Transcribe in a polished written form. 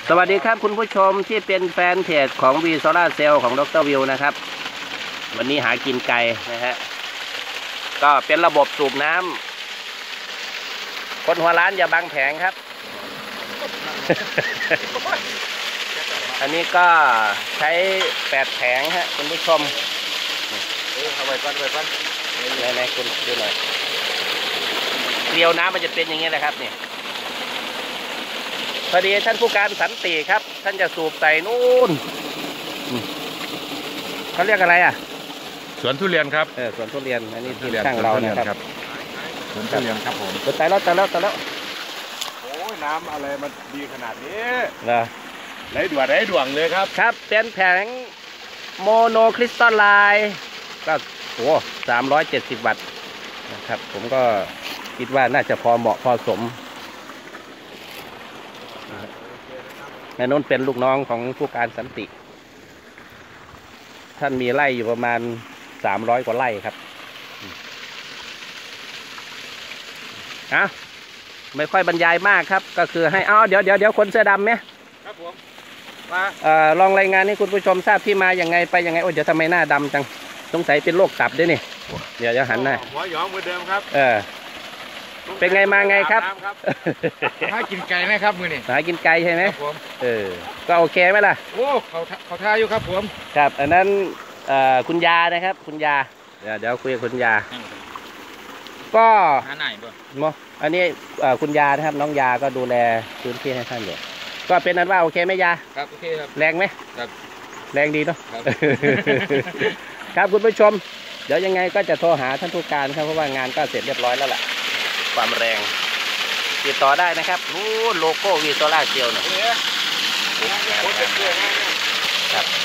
สวัสดีครับคุณผู้ชมที่เป็นแฟนเพจของวีโซล่าเซลล์ของดร.วิวนะครับวันนี้หากินไก่นะฮะก็เป็นระบบสูบน้ำคนหัวร้านอย่าบังแผงครับ อันนี้ก็ใช้8 แผงฮะคุณผู้ชมเอาไว้ก่อนไหนคุณดูหน่อยเกลียวน้ำมันจะเป็นอย่างนี้แหละครับนี่พอดีท่านผู้การสันติครับท่านจะสูบใส่นู่นเขาเรียกอะไรอ่ะสวนทุเรียนครับสวนทุเรียนอันนี้ที่ช่างเรานะครับสวนทุเรียนครับผมตายแล้วโอ้ยน้ำอะไรมันดีขนาดนี้ไหลด่วงเลยครับครับเป็นแผงโมโนคริสตัลไลน์ก็โอ้370 วัตต์นะครับผมก็คิดว่าน่าจะพอเหมาะพอสมนายนนท์เป็นลูกน้องของผู้การสันติท่านมีไร่อยู่ประมาณ300 กว่าไร่ครับไม่ค่อยบรรยายมากครับก็คือให้เดี๋ยวคนเสื้อดำไหมครับผมมาลองรายงานให้คุณผู้ชมทราบที่มาอย่างไงไปยังไงโอ้เดี๋ยวทำไมหน้าดำจังสงสัยเป็นโรคตับด้วยนี่เดี๋ยวหันหน้าหัวหยองเหมือนเดิมครับเป็นไงมาไงครับหากินไก่นะครับมือนี่หากินไก่ใช่ไหมครับผมก็โอเคไหมล่ะโอ้เขาท่าอยู่ครับผมครับอันนั้นคุณยานะครับคุณยาเดี๋ยวคุยกับคุณยาก็หาไหนบ่อันนี้คุณยานะครับน้องยาก็ดูแลพื้นที่ให้ท่านอยู่ก็เป็นนั้นว่าโอเคไหมยาครับโอเคครับแรงไหมครับแรงดีเนาะครับคุณผู้ชมเดี๋ยวยังไงก็จะโทรหาท่านผู้การครับเพราะว่างานก็เสร็จเรียบร้อยแล้วล่ะความแรงติดต่อได้นะครับโลโก้วีโซล่าเซลล์เนี่ยครับ